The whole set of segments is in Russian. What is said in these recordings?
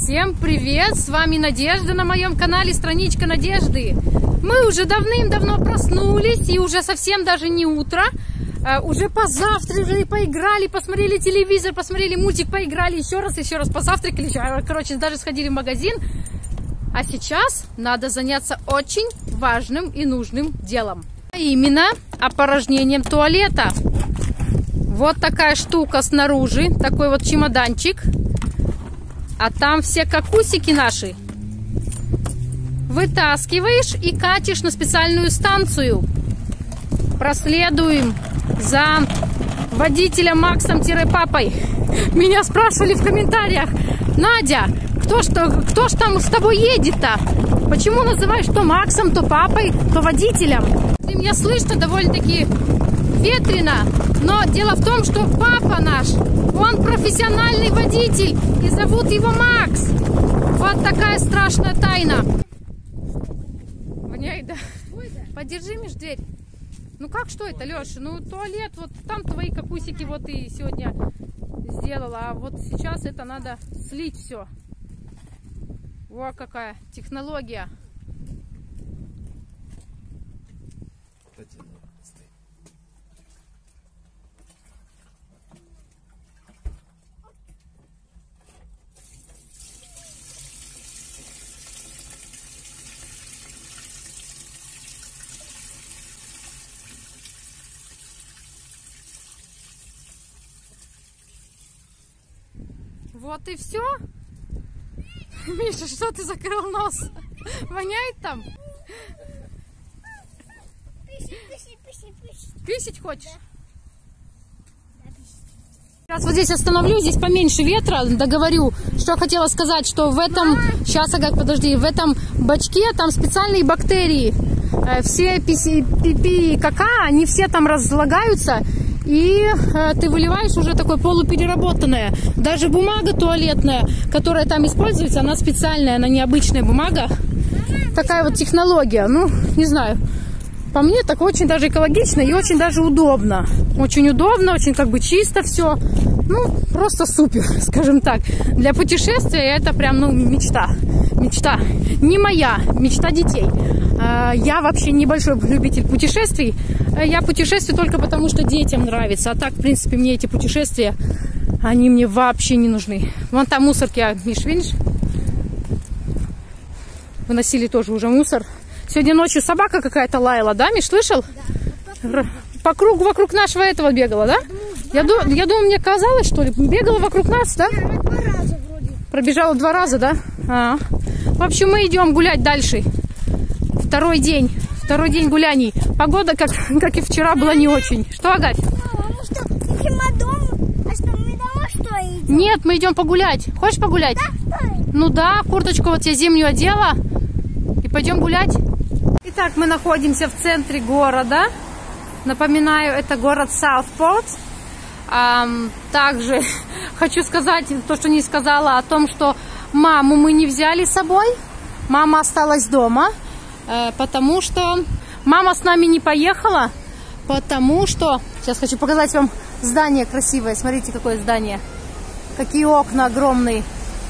Всем привет! С вами Надежда на моем канале Страничка Надежды. Мы уже давным-давно проснулись, и уже совсем даже не утро. Уже позавтракали, поиграли, посмотрели телевизор, посмотрели мультик, поиграли еще раз позавтракали. Короче, даже сходили в магазин. А сейчас надо заняться очень важным и нужным делом. А именно опорожнением туалета. Вот такая штука снаружи, такой вот чемоданчик. А там все какусики наши. Вытаскиваешь и катишь на специальную станцию. Проследуем за водителем Максом-папой. Меня спрашивали в комментариях: Надя, кто ж там с тобой едет-то? Почему называешь то Максом, то папой, то водителем? И меня слышно довольно-таки ветрено. Но дело в том, что папа наш, он профессиональный водитель, и зовут его Макс. Вот такая страшная тайна. Воняет, да? Подержи, Миш, дверь. Ну как, что это, Леша? Ну туалет, вот там твои какусики вот ты сегодня сделала. А вот сейчас это надо слить все. Во какая технология. Вот и все. Миша, что ты закрыл нос? Воняет там? Писить хочешь? Раз вот здесь остановлюсь, здесь поменьше ветра, договорю, что хотела сказать, что в этом, сейчас, Агат, подожди, в этом бачке там специальные бактерии. Все пипи и кака, они все там разлагаются. И ты выливаешь уже такое полупереработанное. Даже бумага туалетная, которая там используется, она специальная, она необычная бумага. Такая вот технология. Ну, не знаю. По мне так очень даже экологично и очень даже удобно. Очень удобно, очень как бы чисто все. Ну, просто супер, скажем так. Для путешествия это прям, ну, мечта. Мечта. Не моя, мечта детей. Я вообще небольшой любитель путешествий. Я путешествую только потому, что детям нравится. А так, в принципе, мне эти путешествия, они мне вообще не нужны. Вон там мусорки, Миш, видишь? Выносили тоже уже мусор. Сегодня ночью собака какая-то лаяла, да, Миш, слышал? Да. По кругу вокруг нашего этого бегала, да? Я думаю, мне казалось, что ли, бегала вокруг нас, да? 2 раза вроде. Пробежала 2 раза, да? В общем, мы идем гулять дальше. Второй день гуляний. Погода, как и вчера, была не очень. Что, Агать? Ну что, дом? А что, мы домой что идем? Нет, мы идем погулять. Хочешь погулять? Да, что? Ну да, курточку вот я зимнюю одела. И пойдем гулять. Итак, мы находимся в центре города. Напоминаю, это город Саутпорт. Также хочу сказать то, что не сказала, о том, что маму мы не взяли с собой. Мама осталась дома. Потому что мама с нами не поехала, потому что... Сейчас хочу показать вам здание красивое. Смотрите, какое здание. Какие окна огромные.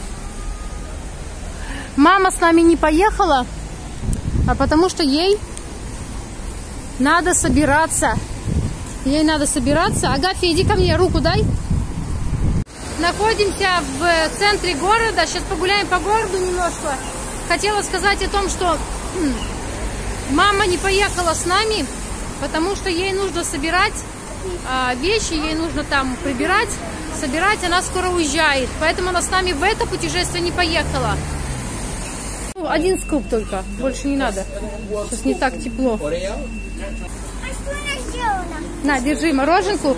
Мама с нами не поехала, потому что ей надо собираться. Ей надо собираться. Агафья, иди ко мне, руку дай. Находимся в центре города. Сейчас погуляем по городу немножко. Хотела сказать о том, что... Мама не поехала с нами, потому что ей нужно собирать вещи, ей нужно там прибирать, собирать, она скоро уезжает. Поэтому она с нами в это путешествие не поехала. Один скуп только, больше не надо. Сейчас не так тепло. А что она сделала? На, держи мороженку.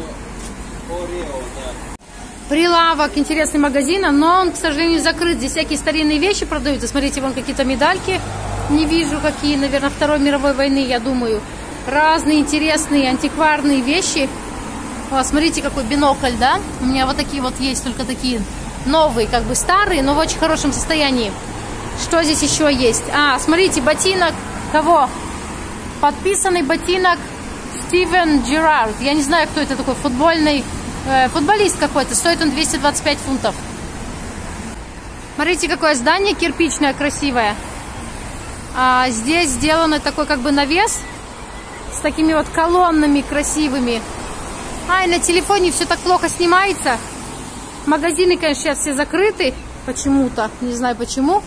Прилавок, интересный магазин, но он, к сожалению, закрыт. Здесь всякие старинные вещи продаются. Смотрите, вон какие-то медальки. Не вижу, какие, наверное, Второй мировой войны, я думаю. Разные интересные антикварные вещи. О, смотрите, какой бинокль, да? У меня вот такие вот есть, только такие новые, как бы старые, но в очень хорошем состоянии. Что здесь еще есть? Смотрите, ботинок кого? Подписанный ботинок Стивен Джерард. Я не знаю, кто это такой, футболист какой-то. Стоит он 225 фунтов. Смотрите, какое здание кирпичное, красивое. Здесь сделан такой как бы навес с такими вот колоннами красивыми. И на телефоне все так плохо снимается. Магазины, конечно, сейчас все закрыты почему-то. Не знаю почему.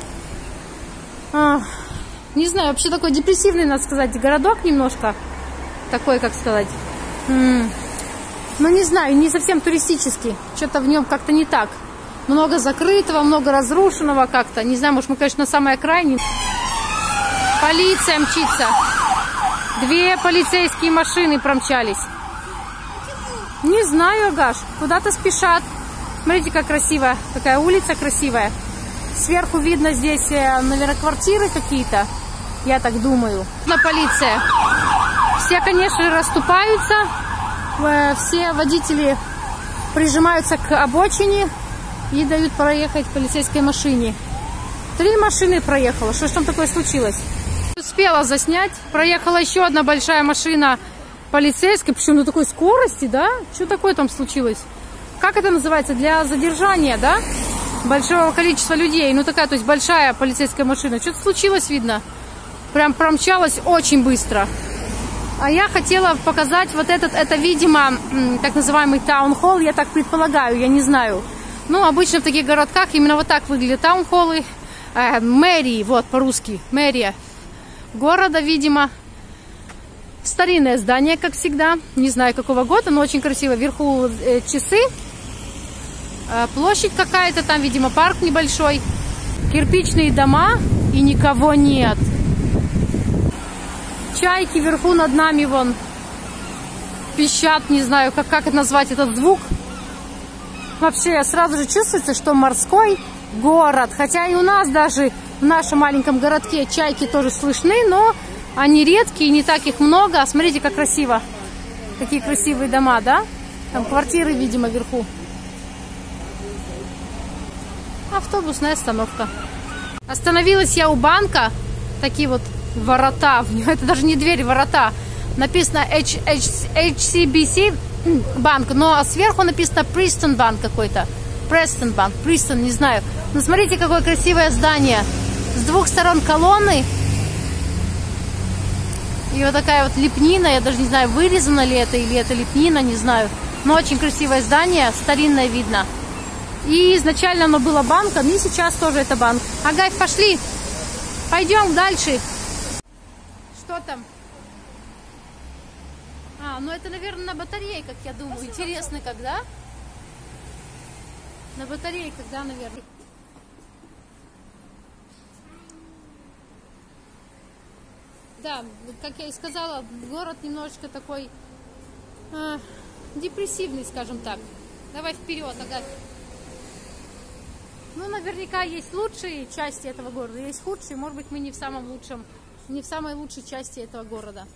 Не знаю, вообще такой депрессивный, надо сказать, городок немножко. Такой, как сказать. Ну, не знаю, не совсем туристический. Что-то в нем как-то не так. Много закрытого, много разрушенного как-то. Не знаю, может, мы, конечно, на самой окраине. Полиция мчится. 2 полицейские машины промчались. Не знаю, Агаш. Куда-то спешат. Смотрите, как красиво. Такая улица красивая. Сверху видно здесь, наверное, квартиры какие-то. Я так думаю. На полиция. Все, конечно, расступаются. Все водители прижимаются к обочине и дают проехать полицейской машине. 3 машины проехало. Что ж там такое случилось? Успела заснять. Проехала еще одна большая машина полицейская. Причем на такой скорости, да? Что такое там случилось? Как это называется? Для задержания, да? Большого количества людей. Ну такая, то есть большая полицейская машина. Что-то случилось, видно. Прям промчалась очень быстро. А я хотела показать вот это, видимо, так называемый таунхолл, я так предполагаю, я не знаю. Ну, обычно в таких городках именно вот так выглядят таунхоллы. Мэрии, вот по-русски, мэрия города, видимо. Старинное здание, как всегда, не знаю какого года, но очень красиво. Вверху часы, площадь какая-то, там, видимо, парк небольшой. Кирпичные дома и никого нет. Чайки вверху над нами вон пищат, не знаю, как это назвать, этот звук. Вообще сразу же чувствуется, что морской город. Хотя и у нас даже в нашем маленьком городке чайки тоже слышны, но они редкие, не так их много. Смотрите, как красиво. Какие красивые дома, да? Там квартиры, видимо, вверху. Автобусная остановка. Остановилась я у банка. Такие вот ворота. Это даже не двери, ворота. Написано HSBC банк, но сверху написано Preston банк какой-то. Preston банк, Preston, не знаю. Но смотрите, какое красивое здание. С 2 сторон колонны. И вот такая вот лепнина. Я даже не знаю, вырезана ли это или это лепнина, не знаю. Но очень красивое здание, старинное видно. И изначально оно было банком, и сейчас тоже это банк. Ага, пошли. Пойдем дальше. Что там? Ну это, наверное, на батарейках, я думаю. Интересно, когда? На батарейках, да, наверное. Да, как я и сказала, город немножечко такой депрессивный, скажем так. Давай вперед, Агат. Ну, наверняка есть лучшие части этого города, есть худшие. Может быть, мы не в самом лучшем, не в самой лучшей части этого города.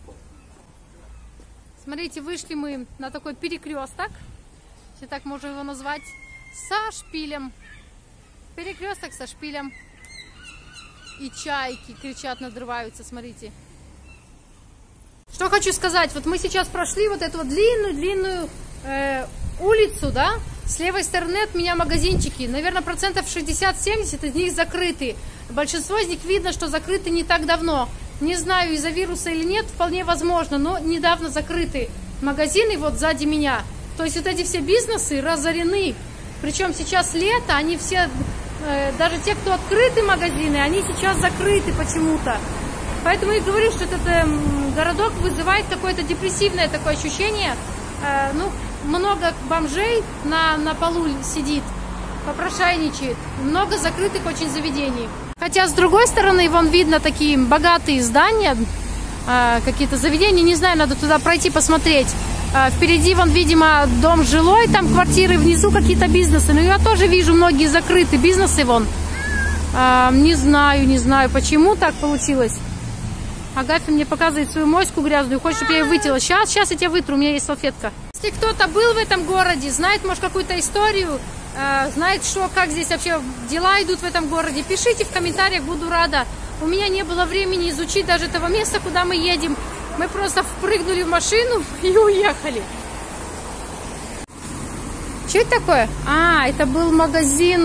Смотрите, вышли мы на такой перекресток, если так можно его назвать, со шпилем. Перекресток со шпилем. И чайки кричат, надрываются, смотрите. Что хочу сказать, вот мы сейчас прошли вот эту вот длинную улицу, да, с левой стороны от меня магазинчики, наверное, процентов 60-70 из них закрыты. Большинство из них видно, что закрыты не так давно. Не знаю, из-за вируса или нет, вполне возможно, но недавно закрыты магазины вот сзади меня. То есть вот эти все бизнесы разорены. Причем сейчас лето, они все, даже те, кто открыты магазины, они сейчас закрыты почему-то. Поэтому я говорю, что этот городок вызывает какое-то депрессивное такое ощущение. Ну, много бомжей на полу сидит, попрошайничает. Много закрытых очень заведений. Хотя, с другой стороны, вон видно такие богатые здания, какие-то заведения. Не знаю, надо туда пройти, посмотреть. Впереди, вон, видимо, дом жилой, там квартиры, внизу какие-то бизнесы. Но я тоже вижу многие закрытые бизнесы, вон. Не знаю, почему так получилось. Агафья мне показывает свою моську грязную, хочет, чтобы я ее вытерла. Сейчас я тебя вытру, у меня есть салфетка. Если кто-то был в этом городе, знает, может, какую-то историю, знает, что, как здесь вообще дела идут в этом городе, пишите в комментариях, буду рада. У меня не было времени изучить даже этого места, куда мы едем. Мы просто впрыгнули в машину и уехали. Что это такое? Это был магазин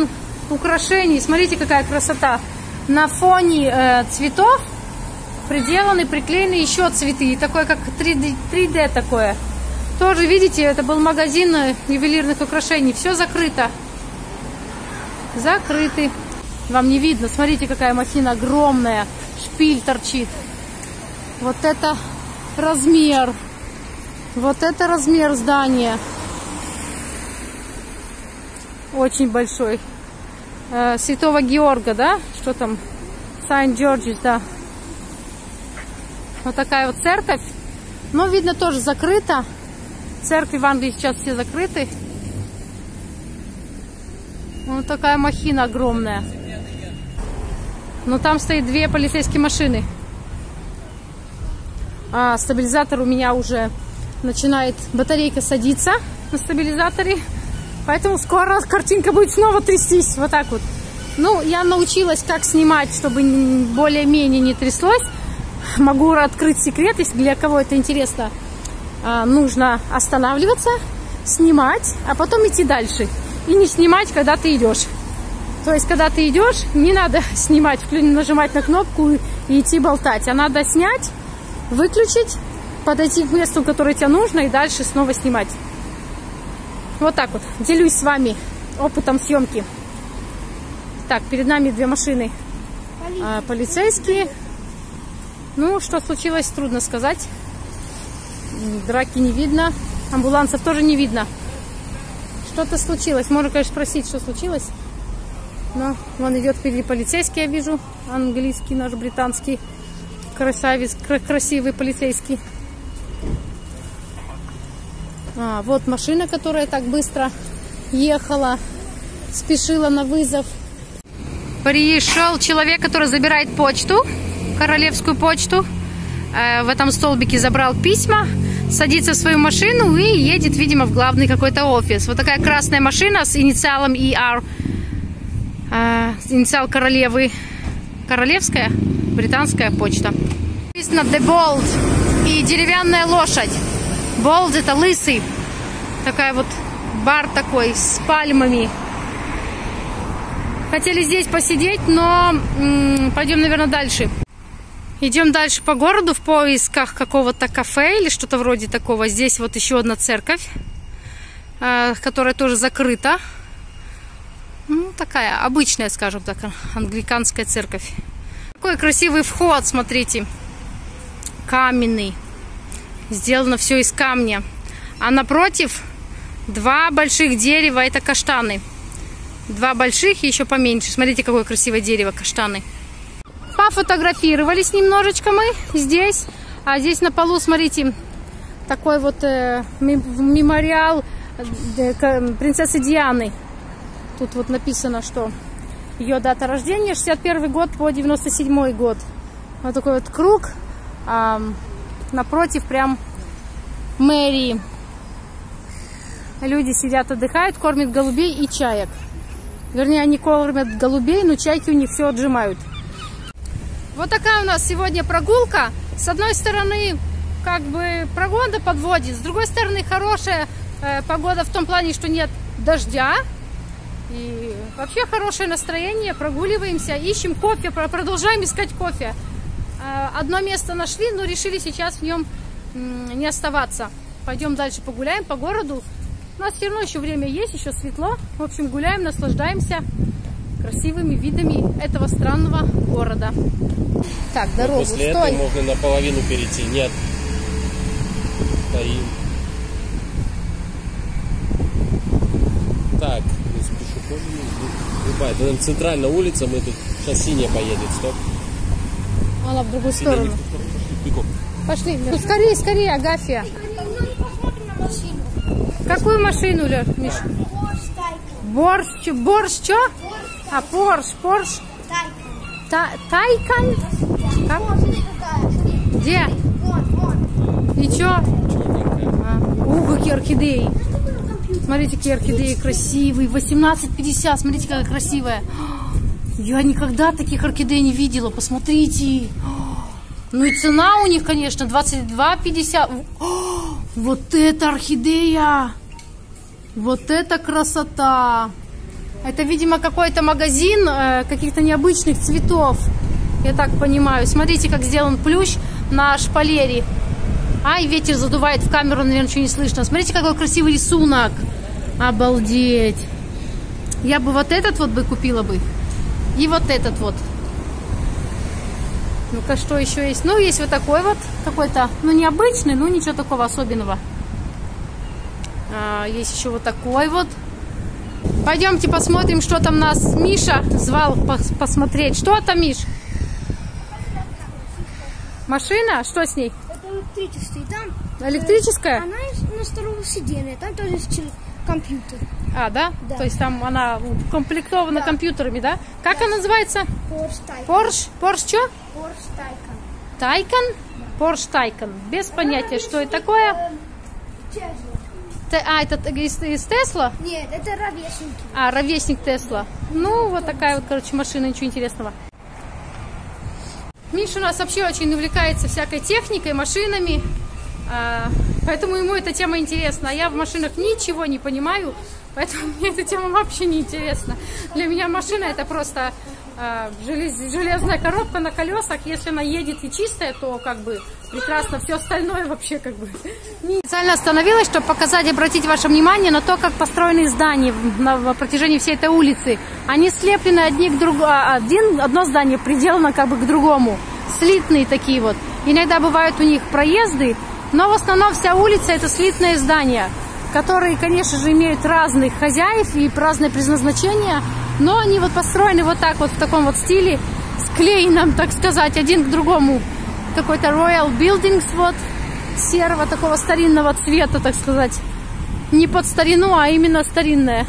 украшений. Смотрите, какая красота. На фоне цветов приделаны, приклеены еще цветы. Такое, как 3D такое. Тоже, видите, это был магазин ювелирных украшений. Все закрыто. Закрытый. Вам не видно. Смотрите, какая махина огромная. Шпиль торчит. Вот это размер. Вот это размер здания. Очень большой. Святого Георга, да? Что там? Saint-George's, да. Вот такая вот церковь. Но, видно, тоже закрыта. Церкви в Англии сейчас все закрыты. Вот такая махина огромная. Но там стоит 2 полицейские машины. А стабилизатор у меня уже начинает батарейка садиться на стабилизаторе. Поэтому скоро картинка будет снова трястись. Вот так вот. Ну, я научилась, как снимать, чтобы более-менее не тряслось. Могу открыть секрет, если для кого это интересно. Нужно останавливаться, снимать, а потом идти дальше. И не снимать, когда ты идешь. То есть, когда ты идешь, не надо снимать, нажимать на кнопку и идти болтать. А надо снять, выключить, подойти к месту, которое тебе нужно, и дальше снова снимать. Вот так вот. Делюсь с вами опытом съемки. Так, перед нами 2 машины. Полицейские. Ну, что случилось, трудно сказать. Драки не видно. Амбулансов тоже не видно. Что-то случилось. Можно, конечно, спросить, что случилось. Но вон идет впереди полицейский, я вижу. Английский наш, британский. Красавец, красивый полицейский. Вот машина, которая так быстро ехала. Спешила на вызов. Пришел человек, который забирает почту. Королевскую почту. В этом столбике забрал письма. Садится в свою машину и едет, видимо, в главный какой-то офис. Вот такая красная машина с инициалом ER. Инициал королевы. Королевская британская почта. Написано The Bold. И деревянная лошадь. Bold — это лысый. Такая вот бар такой с пальмами. Хотели здесь посидеть, но пойдем, наверное, дальше. Идем дальше по городу в поисках какого-то кафе или что-то вроде такого. Здесь вот еще одна церковь, которая тоже закрыта. Ну, такая обычная, скажем так, англиканская церковь. Такой красивый вход, смотрите. Каменный. Сделано все из камня. А напротив 2 больших дерева, это каштаны. 2 больших и еще поменьше. Смотрите, какое красивое дерево, каштаны. Пофотографировались немножечко мы здесь. А здесь на полу, смотрите, такой вот мемориал принцессы Дианы. Тут вот написано, что ее дата рождения 61 год по 97 год. Вот такой вот круг. Напротив прям мэрии. Люди сидят, отдыхают, кормят голубей и чаек. Вернее, они кормят голубей, но чайки у них все отжимают. Вот такая у нас сегодня прогулка. С одной стороны, как бы погода подводит, с другой стороны, хорошая погода в том плане, что нет дождя. И вообще хорошее настроение, прогуливаемся, ищем кофе, продолжаем искать кофе. Одно место нашли, но решили сейчас в нем не оставаться. Пойдем дальше погуляем по городу. У нас все равно еще время есть, еще светло. В общем, гуляем, наслаждаемся красивыми видами этого странного города. Так, дорогу, после стой. этого можно наполовину перейти. Нет. Стоим. Так, с пешеходами. Любая. Это, наверное, центральная улица. Мы тут сейчас синяя поедет. Стоп. Она в другую сторону. Пошли. Ну, скорее, скорее, Агафья. Какую машину, Миш? Борщ, что? А, Порш. Тайкан? Как? Где? И чё? Какие орхидеи. Смотрите, какие орхидеи красивые. 18,50. Смотрите, какая красивая. Я никогда таких орхидей не видела. Посмотрите. Ну и цена у них, конечно, 22,50. Вот это орхидея! Вот это красота! Это, видимо, какой-то магазин каких-то необычных цветов. Я так понимаю. Смотрите, как сделан плющ на шпалере. Ай, ветер задувает в камеру, наверное, ничего не слышно. Смотрите, какой красивый рисунок. Обалдеть. Я бы вот этот вот бы купила бы. И вот этот вот. Ну-ка, что еще есть? Ну, есть вот такой вот. Какой-то, ну, необычный, ну, ничего такого особенного. Есть еще вот такой вот. Пойдемте посмотрим, что там нас Миша звал посмотреть. Что там, Миш? Машина? Что с ней? Это электрическая. Там электрическая? Она на втором сиденье. Там тоже компьютер. А, да? Да. То есть там она укомплектована компьютерами, да? Как она называется? Porsche Taycan. Porsche что? Porsche Taycan. Taycan? Porsche Taycan. Без понятия, что это такое. Это из Тесла? Нет, это ровесник. А, ровесник Тесла. Ну, вот такая вот, короче, машина, ничего интересного. Миша у нас вообще очень увлекается всякой техникой, машинами. Поэтому ему эта тема интересна. А я в машинах ничего не понимаю, поэтому мне эта тема вообще не интересна. Для меня машина это просто железная коробка на колесах. Если она едет и чистая, то как бы прекрасно. Все остальное вообще как бы... Специально остановилась, чтобы показать, обратить ваше внимание на то, как построены здания на протяжении всей этой улицы. Они слеплены одни к другому. Одно здание приделано как бы к другому. Слитные такие вот. Иногда бывают у них проезды, но в основном вся улица это слитные здания, которые, конечно же, имеют разных хозяев и разное предназначение, но они вот построены вот так вот, в таком вот стиле, склеенном, так сказать, один к другому. Какой-то Royal Buildings, вот, серого такого старинного цвета, так сказать. Не под старину, а именно старинная.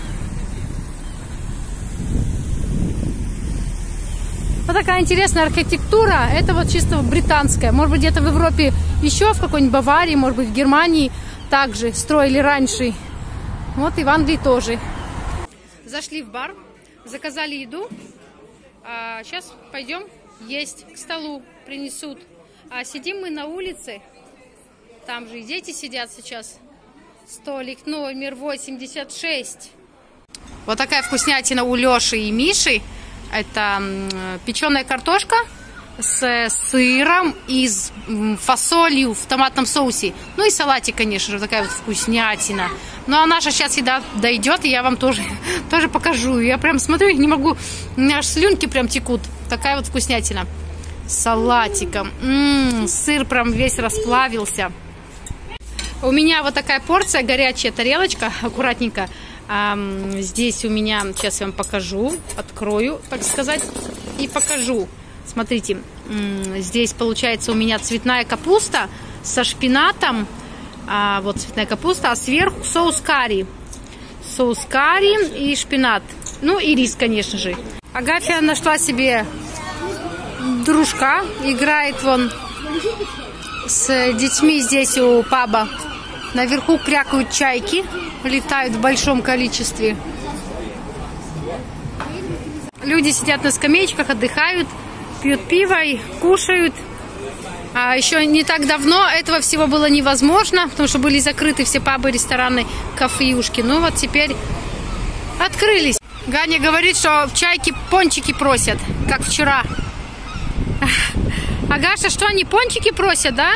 Вот такая интересная архитектура. Это вот чисто британская. Может быть, где-то в Европе еще, в какой-нибудь Баварии, может быть, в Германии также строили раньше. Вот и в Англии тоже. Зашли в бар, заказали еду. Сейчас пойдем есть, к столу принесут. Сидим мы на улице. Там же и дети сидят сейчас. Столик номер 86. Вот такая вкуснятина у Леши и Миши. Это печеная картошка с сыром и с фасолью в томатном соусе. Ну и салатик, конечно же, такая вот вкуснятина. Ну а наша сейчас еда дойдет, и я вам тоже покажу. Я прям смотрю, не могу, у меня аж слюнки прям текут. Такая вот вкуснятина. С салатиком. Сыр прям весь расплавился. У меня вот такая порция, горячая тарелочка, аккуратненько. Здесь у меня, сейчас я вам покажу, открою, так сказать, и покажу. Смотрите, здесь получается у меня цветная капуста со шпинатом. Вот цветная капуста, а сверху соус карри. Соус карри и шпинат. Ну и рис, конечно же. Агафья нашла себе дружка. Играет вон с детьми здесь у паба. Наверху крякают чайки. Летают в большом количестве. Люди сидят на скамеечках, отдыхают, пьют пиво и кушают. А еще не так давно этого всего было невозможно, потому что были закрыты все пабы, рестораны, кафеюшки. Ну вот теперь открылись. Ганя говорит, что чайки пончики просят, как вчера. Агаша, что они пончики просят, да?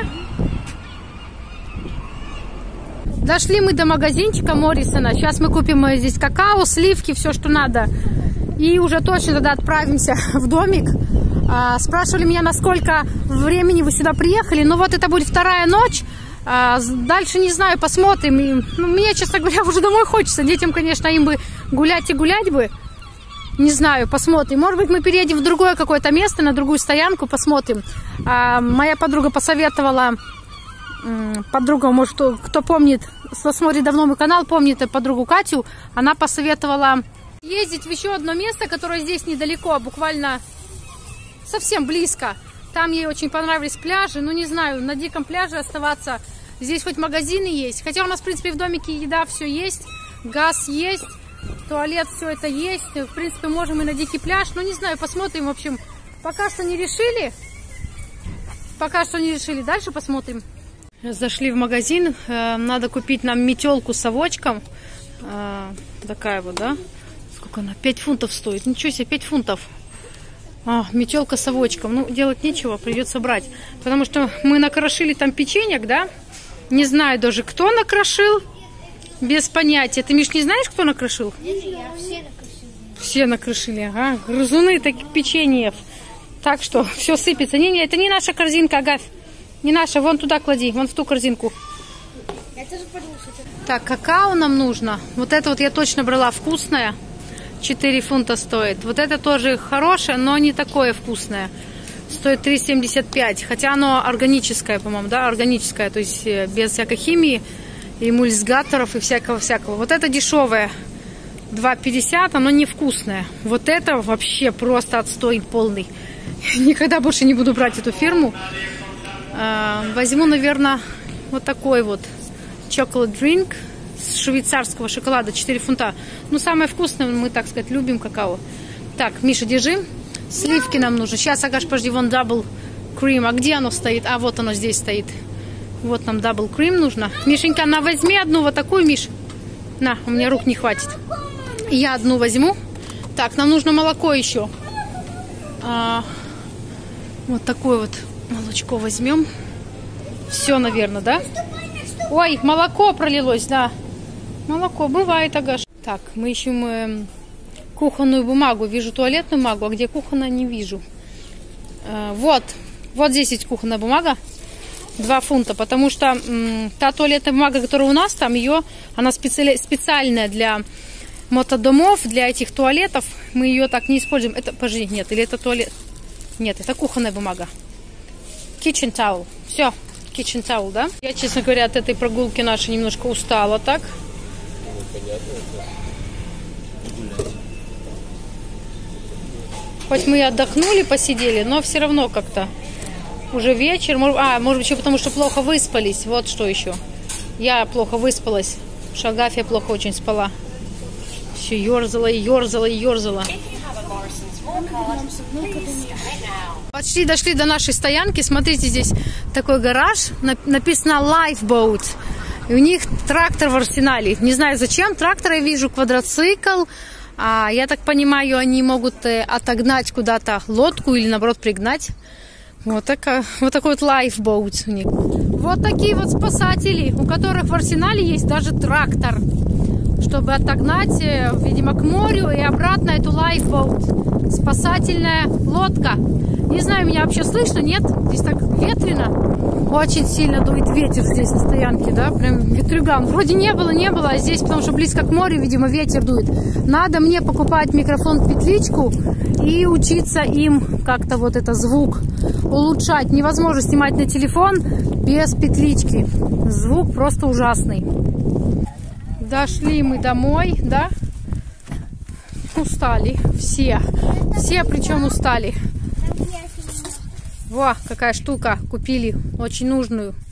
Дошли мы до магазинчика Моррисона. Сейчас мы купим здесь какао, сливки, все, что надо. И уже точно тогда отправимся в домик. Спрашивали меня, на сколько времени вы сюда приехали. Ну вот это будет вторая ночь. Дальше не знаю, посмотрим. И, ну, мне, честно говоря, уже домой хочется. Детям, конечно, им бы гулять и гулять бы. Не знаю, посмотрим. Может быть, мы переедем в другое какое-то место, на другую стоянку, посмотрим. Моя подруга посоветовала... Подруга, может, кто помнит, кто смотрит давно мой канал, помнит подругу Катю, она посоветовала ездить в еще одно место, которое здесь недалеко, буквально совсем близко. Там ей очень понравились пляжи, ну не знаю, на диком пляже оставаться. Здесь хоть магазины есть, хотя у нас, в принципе, в домике еда все есть, газ есть, туалет, все это есть. В принципе, можем и на дикий пляж, ну не знаю, посмотрим, в общем, пока что не решили. Дальше посмотрим. Зашли в магазин, надо купить нам метелку с совочком, такая вот, да, сколько она? 5 фунтов стоит. Ничего себе, 5 фунтов. Метелка с совочком. Ну, делать нечего, придется брать. Потому что мы накрошили там печеньек, да? Не знаю даже, кто накрошил. Без понятия. Ты, Миш, не знаешь, кто накрошил? Нет, я все накрошила. Все накрошили, ага. Грызуны таких печеньев. Так что все сыпется. Не, это не наша корзинка, Агат. Не наша. Вон туда клади, вон в ту корзинку. Я тоже подумала, что это... Так, какао нам нужно. Вот это вот я точно брала вкусное. 4 фунта стоит. Вот это тоже хорошее, но не такое вкусное. Стоит 3,75. Хотя оно органическое, по-моему, да? Органическое, то есть без всякой химии, эмульсигаторов и всякого-всякого. Вот это дешевое. 2,50, оно невкусное. Вот это вообще просто отстой полный. Никогда больше не буду брать эту фирму. Возьму, наверное, вот такой вот chocolate drink с швейцарского шоколада, 4 фунта. Ну, самое вкусное, мы, так сказать, любим какао. Так, Миша, держи. Сливки нам нужно. Сейчас, Агаш, подожди, вон double cream. А где оно стоит? А, вот оно здесь стоит. Вот нам double cream нужно. Мишенька, на, возьми одну вот такую, Миш. На, у меня рук не хватит. Я одну возьму. Так, нам нужно молоко еще. Вот такое вот молочко возьмем. Все, наверное, да? Ой, молоко пролилось, да. Молоко, бывает, Агаш. Так, мы ищем кухонную бумагу. Вижу туалетную бумагу, а где кухонная, не вижу. Вот здесь есть кухонная бумага. 2 фунта, потому что та туалетная бумага, которая у нас, там она специальная для мотодомов, для этих туалетов. Мы ее так не используем. Это, подожди, нет, или это туалет? Нет, это кухонная бумага. Kitchen towel. Все, kitchen towel, да? Я, честно говоря, от этой прогулки нашей немножко устала, так? Хоть мы и отдохнули, посидели, но все равно как-то уже вечер. Может быть, еще потому, что плохо выспались. Вот что еще. Я плохо выспалась. Агафья плохо очень спала. Все ерзала и ерзала и ерзала. Почти дошли до нашей стоянки. Смотрите, здесь такой гараж. Написано Lifeboat. И у них трактор в арсенале. Не знаю зачем. Трактор я вижу, квадроцикл. Я так понимаю, они могут отогнать куда-то лодку или наоборот пригнать. Вот такой вот lifeboat у них. Вот такие вот спасатели, у которых в арсенале есть даже трактор, чтобы отогнать, видимо, к морю и обратно эту lifeboat. Спасательная лодка. Не знаю, меня вообще слышно, нет? Здесь так ветрено. Очень сильно дует ветер здесь на стоянке, да? Прям ветрюган. Вроде не было, а здесь, потому что близко к морю, видимо, ветер дует. Надо мне покупать микрофон-петличку и учиться им как-то вот это звук улучшать. Невозможно снимать на телефон без петлички. Звук просто ужасный. Дошли мы домой, да? Устали все. Все причем устали. Во, какая штука купили, очень нужную.